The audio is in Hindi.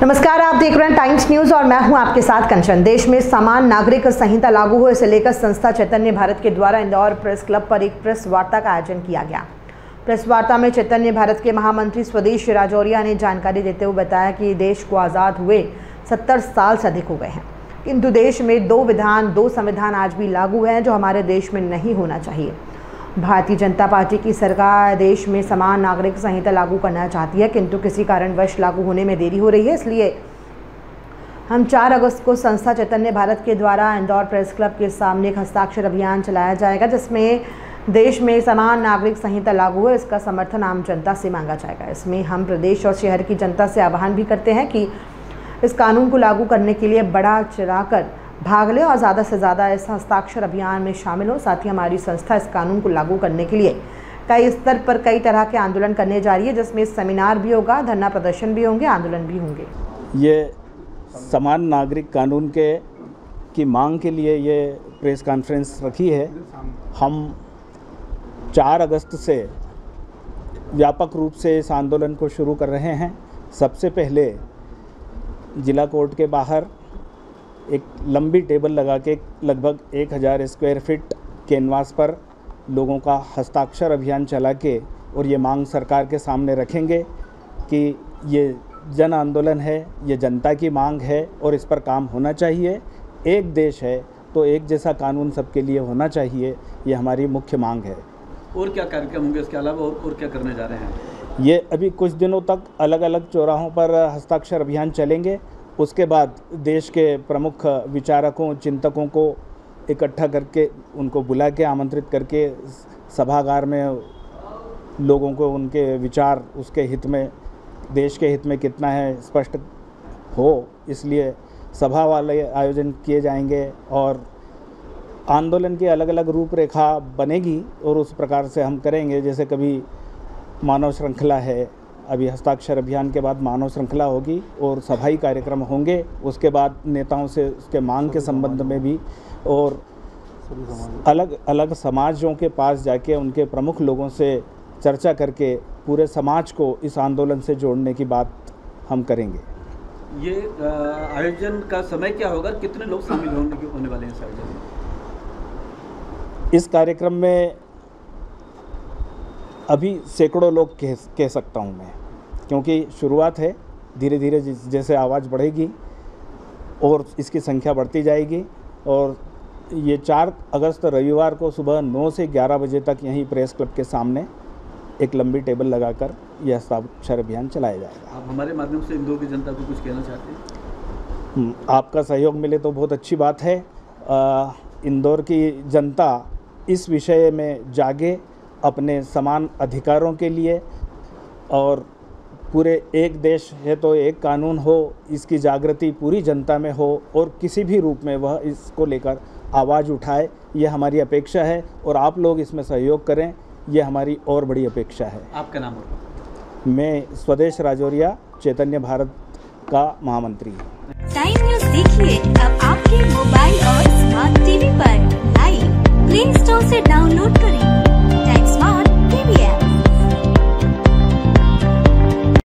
नमस्कार, आप देख रहे हैं टाइम्स न्यूज और मैं हूं आपके साथ कंचन। देश में समान नागरिक संहिता लागू हो, इसे लेकर संस्था चैतन्य भारत के द्वारा इंदौर प्रेस क्लब पर एक प्रेस वार्ता का आयोजन किया गया। प्रेस वार्ता में चैतन्य भारत के महामंत्री स्वदेश राजौरिया ने जानकारी देते हुए बताया कि देश को आज़ाद हुए 70 साल से अधिक हो गए हैं, किंतु देश में 2 विधान 2 संविधान आज भी लागू हैं, जो हमारे देश में नहीं होना चाहिए। भारतीय जनता पार्टी की सरकार देश में समान नागरिक संहिता लागू करना चाहती है, किंतु किसी कारणवश लागू होने में देरी हो रही है। इसलिए हम 4 अगस्त को संस्था चैतन्य भारत के द्वारा इंदौर प्रेस क्लब के सामने एक हस्ताक्षर अभियान चलाया जाएगा, जिसमें देश में समान नागरिक संहिता लागू है, इसका समर्थन आम जनता से मांगा जाएगा। इसमें हम प्रदेश और शहर की जनता से आह्वान भी करते हैं कि इस कानून को लागू करने के लिए बढ़ा चढ़ाकर भाग ले और ज़्यादा से ज़्यादा इस हस्ताक्षर अभियान में शामिल हो। साथ ही हमारी संस्था इस कानून को लागू करने के लिए कई स्तर पर कई तरह के आंदोलन करने जा रही है, जिसमें सेमिनार भी होगा, धरना प्रदर्शन भी होंगे, आंदोलन भी होंगे। ये समान नागरिक कानून की मांग के लिए ये प्रेस कॉन्फ्रेंस रखी है। हम 4 अगस्त से व्यापक रूप से इस आंदोलन को शुरू कर रहे हैं। सबसे पहले जिला कोर्ट के बाहर एक लंबी टेबल लगा के लगभग 1000 स्क्वायर फीट कैनवास पर लोगों का हस्ताक्षर अभियान चला के और ये मांग सरकार के सामने रखेंगे कि ये जन आंदोलन है, ये जनता की मांग है और इस पर काम होना चाहिए। एक देश है तो एक जैसा कानून सबके लिए होना चाहिए, ये हमारी मुख्य मांग है। और क्या कार्यक्रम होंगे इसके अलावा, और क्या करने जा रहे हैं? ये अभी कुछ दिनों तक अलग अलग चौराहों पर हस्ताक्षर अभियान चलेंगे। उसके बाद देश के प्रमुख विचारकों, चिंतकों को इकट्ठा करके उनको बुला के आमंत्रित करके सभागार में लोगों को उनके विचार उसके हित में, देश के हित में कितना है स्पष्ट हो, इसलिए सभा वाले आयोजन किए जाएंगे और आंदोलन की अलग अलग रूपरेखा बनेगी और उस प्रकार से हम करेंगे। जैसे कभी मानव श्रृंखला है, अभी हस्ताक्षर अभियान के बाद मानव श्रृंखला होगी और सभाई कार्यक्रम होंगे। उसके बाद नेताओं से उसके मांग के संबंध में भी और अलग अलग समाजों के पास जाके उनके प्रमुख लोगों से चर्चा करके पूरे समाज को इस आंदोलन से जोड़ने की बात हम करेंगे। ये आयोजन का समय क्या होगा, कितने लोग शामिल होने वाले हैं इस आयोजन में? इस कार्यक्रम में अभी सैकड़ों लोग कह सकता हूँ मैं, क्योंकि शुरुआत है। धीरे धीरे जैसे आवाज़ बढ़ेगी और इसकी संख्या बढ़ती जाएगी। और ये 4 अगस्त रविवार को सुबह 9 से 11 बजे तक यहीं प्रेस क्लब के सामने एक लंबी टेबल लगाकर यह हस्ताक्षर अभियान चलाया जाएगा। आप हमारे माध्यम से इंदौर की जनता को कुछ कहना चाहते हैं? आपका सहयोग मिले तो बहुत अच्छी बात है। इंदौर की जनता इस विषय में जागे, अपने समान अधिकारों के लिए, और पूरे एक देश है तो एक कानून हो, इसकी जागृति पूरी जनता में हो और किसी भी रूप में वह इसको लेकर आवाज़ उठाए, ये हमारी अपेक्षा है। और आप लोग इसमें सहयोग करें, ये हमारी और बड़ी अपेक्षा है। आपका नाम होगा? मैं स्वदेश राजौरिया, चैतन्य भारत का महामंत्री। टाइम न्यूज देखिए अब आपके मोबाइल और स्मार्ट टीवी पर। लाइव प्ले स्टोर से डाउनलोड करें टाइम स्मार्ट टीवी ऐप।